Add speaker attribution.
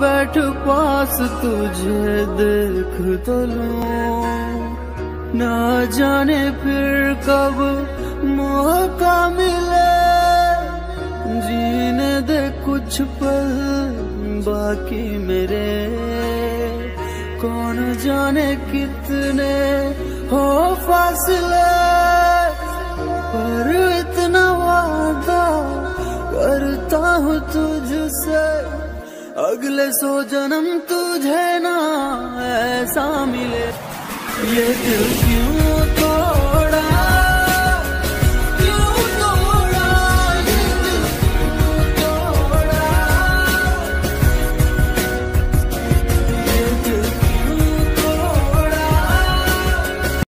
Speaker 1: बैठ पास तुझे देख तो लूं, ना जाने फिर कब मौका मिले, जीने दे कुछ पल बाकी मेरे। कौन जाने कितने हो फासले, पर इतना वादा करता हूँ तुझसे, अगले 100 जन्म तुझे ना ऐसा मिले। ये दिल क्यों